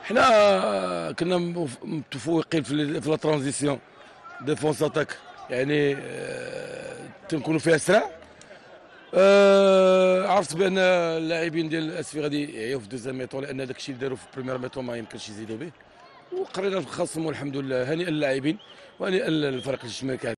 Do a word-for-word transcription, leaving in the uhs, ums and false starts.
حنا كنا مف- متفوقين في ال- في لا ترانزيسيون ديفونس اتاك، يعني آه، تنكونوا فيها اسرع. آه، عرفت بان اللاعبين ديال الاسفي غادي يعيوا في دوزيام ميطون، لان داك الشيء اللي داروا في البريمير ميطون ما يمكنش يزيدوا به، وقرينا الخصم والحمد لله. هنيئا للاعبين وهنيئا للفريق الجماهيري.